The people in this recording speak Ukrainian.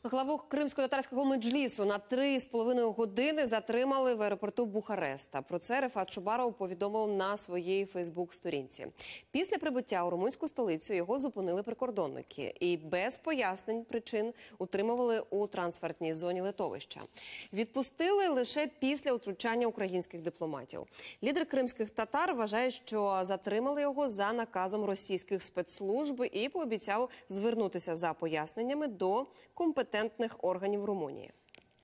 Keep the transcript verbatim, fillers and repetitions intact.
Главу кримсько-татарського меджлісу на три з половиною години затримали в аеропорту Бухареста. Про це Рефат Чубаров повідомив на своїй фейсбук-сторінці. Після прибуття у румунську столицю його зупинили прикордонники і без пояснень причин утримували у трансфертній зоні литовища. Відпустили лише після втручання українських дипломатів. Лідер кримських татар вважає, що затримали його за наказом російських спецслужб і пообіцяв звернутися за поясненнями до компетентних органів Румунії.